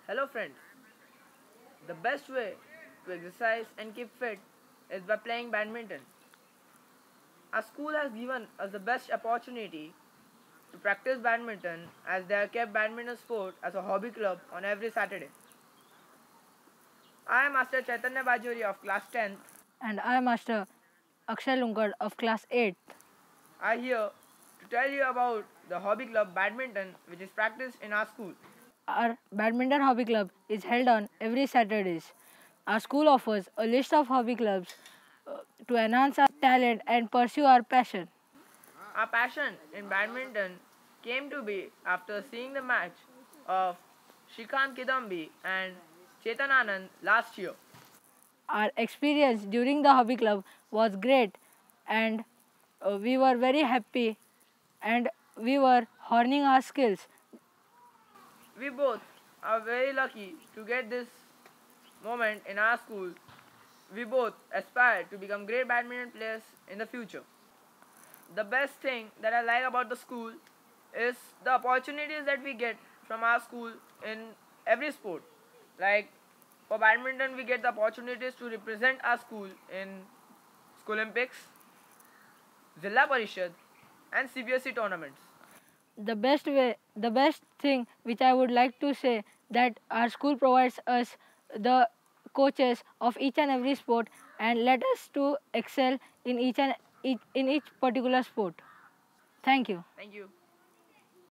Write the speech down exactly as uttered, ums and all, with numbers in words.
Hello friends, the best way to exercise and keep fit is by playing badminton. Our school has given us the best opportunity to practice badminton as they have kept badminton sport as a hobby club on every Saturday. I am Master Chaitanya Bajori of class tenth. And I am Master Akshay Lunkad of class eighth. I here to tell you about the hobby club badminton which is practiced in our school. Our badminton hobby club is held on every Saturdays. Our school offers a list of hobby clubs uh, to enhance our talent and pursue our passion. Our passion in badminton came to be after seeing the match of Shrikant Kidambi and Chetan Anand last year. Our experience during the hobby club was great and uh, we were very happy and we were honing our skills. We both are very lucky to get this moment in our school. We both aspire to become great badminton players in the future. The best thing that I like about the school is the opportunities that we get from our school in every sport. Like for badminton, we get the opportunities to represent our school in School Olympics, Zilla Parishad, and C B S E tournaments. The best way the best thing which I would like to say that our school provides us the coaches of each and every sport and let us to excel in each and each, in each particular sport. Thank you. Thank you.